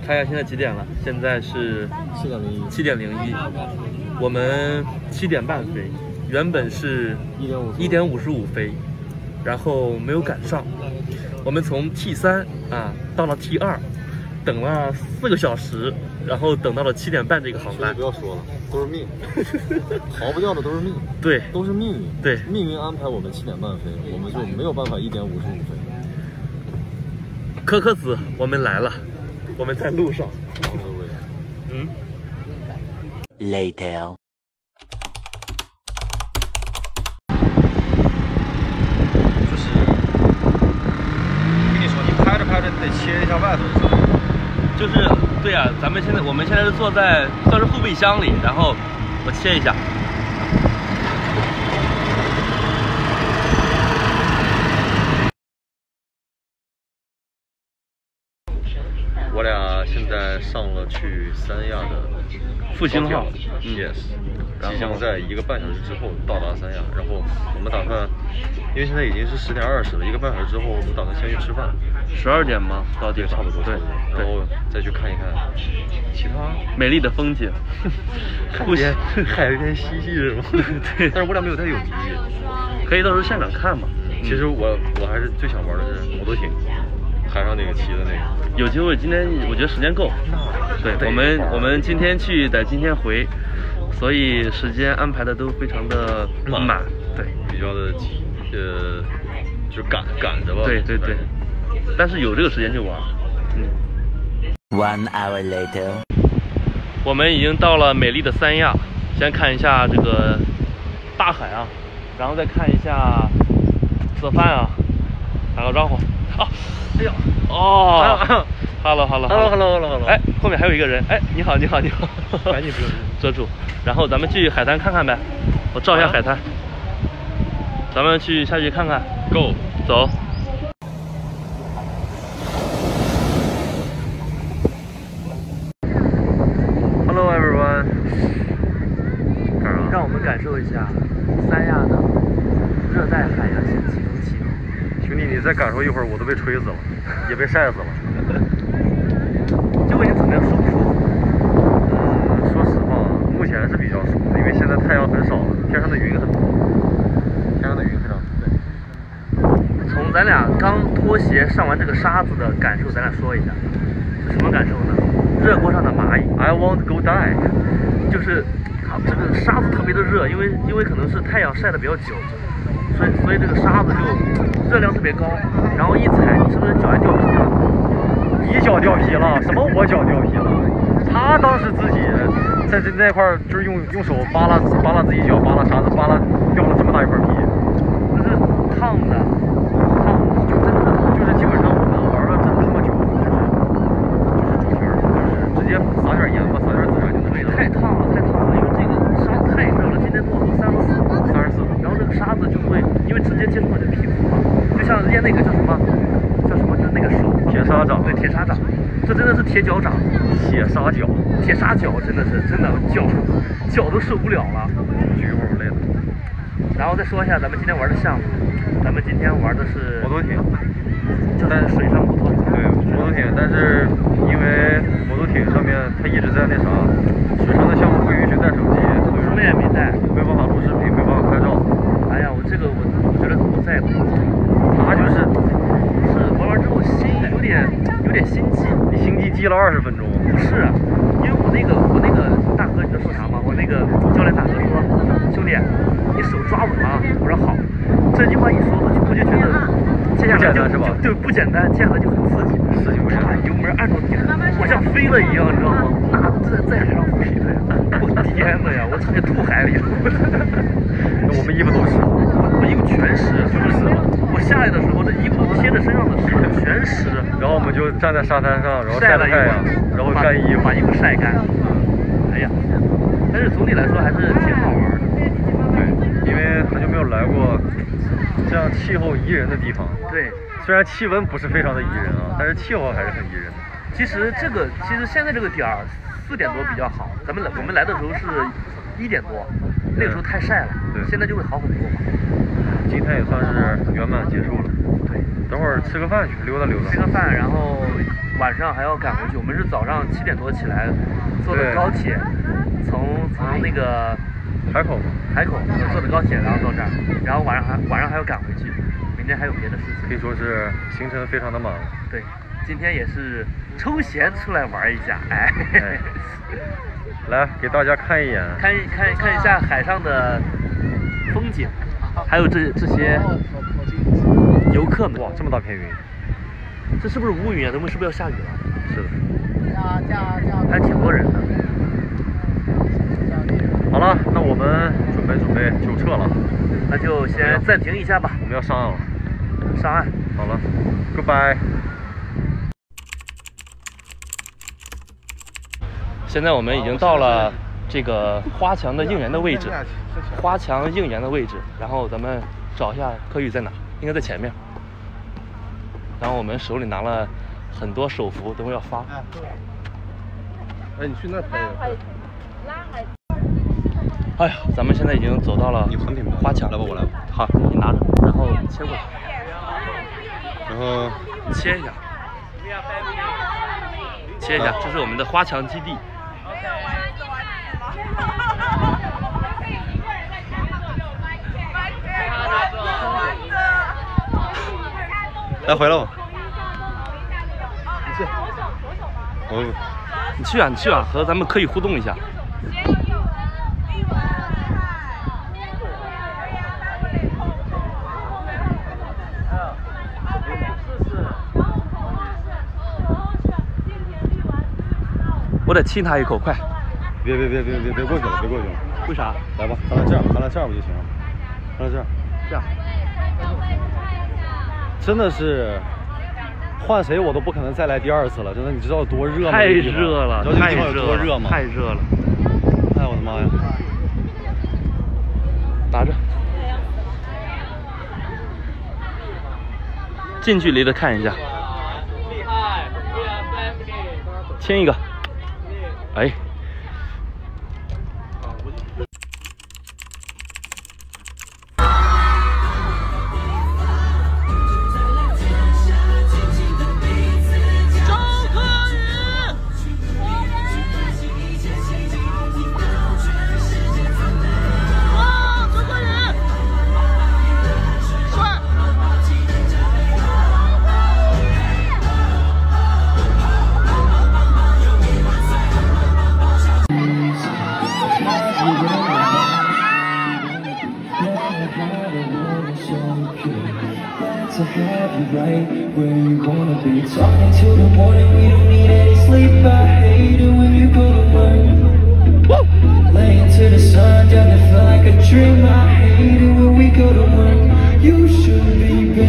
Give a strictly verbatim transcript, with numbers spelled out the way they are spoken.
看一下现在几点了？现在是七点零一， 七点零一。我们七点半飞，原本是一点五一点五十五飞，然后没有赶上。我们从 T 三啊到了 T 二，等了四个小时，然后等到了七点半这个航班。 不要说了，都是命，逃不掉的都是命。 对， 都是命运。 对， 命运安排我们七点半飞，我们就没有办法一点五十五飞。 可可子，我们来了，我们在路上。嗯。 Later。 就是我跟你说，你拍着拍着你得切一下外头。 就是对呀、啊，咱们现在我们现在是坐在算是后备箱里，然后我切一下。 我俩现在上了去三亚的复兴号 ，yes，、嗯、即将在一个半小时之后到达三亚。然后我们打算，因为现在已经是十点二十了，一个半小时之后我们打算先去吃饭。 十二点吗？到地差不多， 对， 然后再去看一看其他美丽的风景。 海边，海边嬉戏是吗？对，但是我俩没有带泳衣， 可以到时候现场看嘛。 其实我我还是最想玩的是摩托艇。海上那个骑的那个， 有机会今天我觉得时间够。对，我们我们今天去得今天回，所以时间安排的都非常的满，对， 比较的呃，就赶赶着吧。 对对对，但是有这个时间就玩。嗯。 One hour later， 我们已经到了美丽的三亚，先看一下这个大海啊，然后再看一下泽帆啊，打个招呼。啊，哎呦，哦 ，hello hello hello hello hello hello， 哎，后面还有一个人，哎，你好你好你好， 赶紧遮住，然后咱们去海滩看看呗，我照一下海滩，咱们去下去看看 ，Go， 走。 Hello everyone， 让我们感受一下三亚的热带海洋性季风气候。 兄弟，你再感受一会儿，我都被吹死了，也被晒死了。 这位怎么样，舒不舒服？ 嗯，说实话，目前是比较舒服，因为现在太阳很少了，天上的云很多，天上的云非常多。 对。从咱俩刚脱鞋上完这个沙子的感受，咱俩说一下，是什么感受呢？热锅上的蚂蚁 ，I want to go die， 就是它这个沙子特别的热，因为因为可能是太阳晒得比较久。所以，所以这个沙子就热量特别高，然后一踩，你是不是脚还掉皮了？ 你脚掉皮了？什么我脚掉皮了？他当时自己在这那块儿就是用用手扒拉扒拉自己脚，扒拉沙子，扒拉掉了这么大一块皮。 那是烫的，烫的， 就真的就是基本上我们玩了这这么久，就是就是猪圈，就是直接撒点盐巴，撒点孜然就能。 太烫了，太烫了，因为这个沙子太热了，今天多少度？三十四， 三十四。 然后这个沙子就会因为直接接触到你的皮肤嘛，就像练那个叫什么叫什么，就是那个手铁砂掌， 对，铁砂掌，这真的是铁脚掌， 铁砂脚， 铁砂脚，真的是真的脚脚都受不了了， 举一会儿我累了。 然后再说一下咱们今天玩的项目，咱们今天玩的是摩托艇， 就在水上摩托艇， 对，摩托艇，但是因为摩托艇上面它一直在那啥，水上的项目不允许带手机，所以什么也没带， 没办法录视频，没办法拍照。 哎呀，我这个我我觉得我再也不能做了， 他就是是玩完之后心有点有点心悸， 你心悸悸了二十分钟。 不是，因为我那个我那个大哥，你知道说啥吗？我那个教练大哥说，兄弟，你手抓稳了。我说好。这句话一说，我就我就觉得接下来就是吧？对，不简单，接下来就很刺激。 刺激不简单。 油门按住点，我像飞了一样，你知道吗？那在在海上飞的呀！我天呐呀，我差点吐海里了。 我们衣服都湿了， 我衣服全湿，就是我下来的时候，这衣服都贴着身上的湿，全湿。 然后我们就站在沙滩上，然后晒了太阳，然后干衣服， 把衣服晒干。哎呀，但是总体来说还是挺好玩的。 对，因为很久没有来过这样气候宜人的地方。 对， 虽然气温不是非常的宜人啊，但是气候还是很宜人的。 其实这个，其实现在这个点儿四点多比较好，咱们来我们来的时候是一点多，那个时候太晒了， 对， 现在就会好很多嘛。 今天也算是圆满结束了。 对， 等会儿吃个饭去，溜达溜达。 吃个饭，然后晚上还要赶回去。我们是早上七点多起来，坐的高铁，从从那个海口海口坐的高铁，然后到这儿，然后晚上还晚上还要赶回去，明天还有别的事情。 可以说是行程非常的忙。 对，今天也是抽闲出来玩一下，哎。 哎来给大家看一眼， 看一看看一下海上的风景，还有这这些游客们。 哇，这么大片云， 这是不是乌云啊？咱们是不是要下雨了？ 是的， 还挺多人的。 好了，那我们准备准备就撤了， 那就先暂停一下吧。 我们要上岸了。 上岸。 好了 ，Goodbye。 现在我们已经到了这个花墙的应援的位置，花墙应援的位置。然后咱们找一下柯宇在哪，应该在前面。然后我们手里拿了很多手幅，等会要发。 哎，你去那拍。 哎呀，咱们现在已经走到了花墙。 来吧，我来。 好，你拿着，然后切过去。 然后切一下，切一下，这是我们的花墙基地。 来回了吧。你去。我。 你去啊，你去啊，和咱们可以互动一下。我得亲他一口，快！ 别别别别别别过去了，别过去了。 为啥？ 来吧，咱俩这样，咱俩这样不就行了？咱俩这样。 这样。 真的是，换谁我都不可能再来第二次了。真的，你知道有多热吗？ 太热了， 你知道这个地方有多热吗？ 太热了！ 哎，我的妈呀！ 打着。近距离的看一下。厉害！亲一个。哎。 To have you right where you wanna be. Talking till the morning, we don't need any sleep. I hate it when you go to work. Laying to the sun, doesn't feel like a dream. I hate it when we go to work. You should be better.